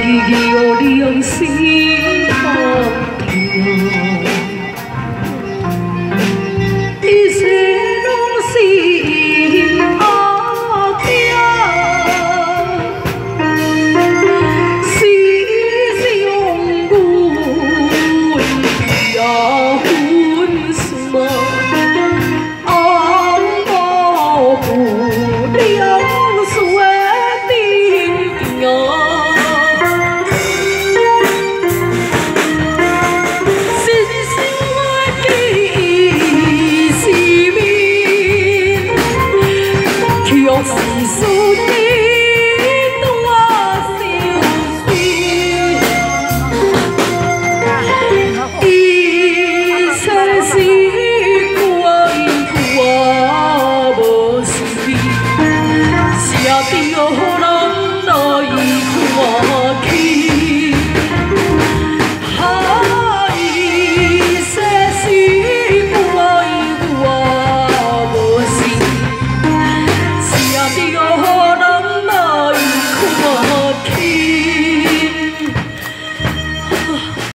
有良心好听，一切拢是因后听，是用阮呀分散，红毛不了水顶呀。 是思念。